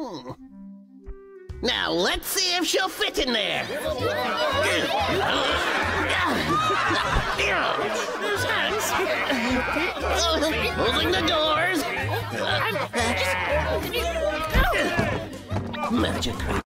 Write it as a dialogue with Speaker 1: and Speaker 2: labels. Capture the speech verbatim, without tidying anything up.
Speaker 1: Hmm. Now, let's see if she'll fit in there.
Speaker 2: There's hands.
Speaker 1: Closing the doors. Magic.